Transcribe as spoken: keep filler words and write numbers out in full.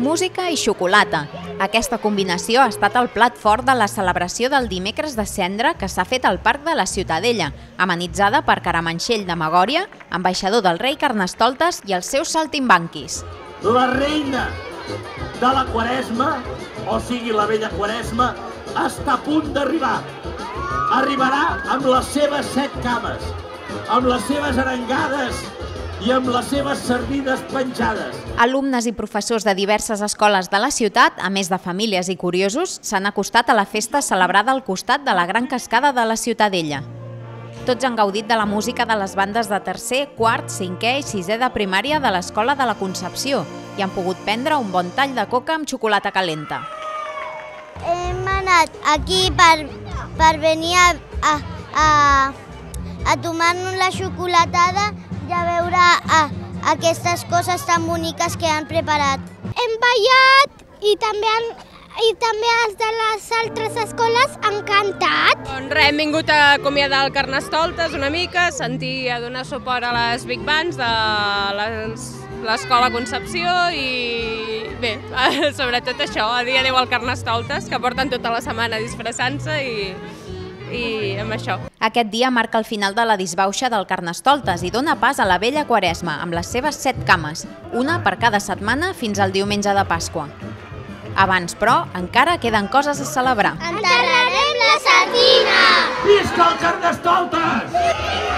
Música i xocolata. Aquesta combinació ha estat el plat fort de la celebració del dimecres de Cendra que s'ha fet al Parc de la Ciutadella, amenitzada per Caramanxell de Magòria, ambaixador del rei Carnestoltes i els seus saltimbanquis. La reina de la Quaresma, o sigui la vella Quaresma, està a punt d'arribar. Arribarà amb les seves set cames, amb les seves arengades i amb les seves sardides penjades. Alumnes i professors de diverses escoles de la ciutat, a més de famílies i curiosos, s'han acostat a la festa celebrada al costat de la gran cascada de la Ciutadella. Tots han gaudit de la música de les bandes de tercer, quart, cinquè i sisè de primària de l'Escola de la Concepció i han pogut prendre un bon tall de coca amb xocolata calenta. Hem anat aquí per, per venir a, a, a, a tomar-nos la xocolatada i a veure a, aquestes coses tan boniques que han preparat. Hem ballat i també, han, i també els de les altres escoles han cantat. Doncs res, hem vingut a acomiadar el Carnestoltes una mica, sentir, a donar suport a les Big Bands de l'Escola Concepció i bé, sobretot això, a dir adéu al Carnestoltes, que porten tota la setmana disfressant-se i, i amb això. Aquest dia marca el final de la disbauxa del Carnestoltes i dona pas a la vella Quaresma, amb les seves set cames, una per cada setmana fins al diumenge de Pasqua. Abans, però, encara queden coses a celebrar. Enterrarem la sardina! Visca el Carnestoltes!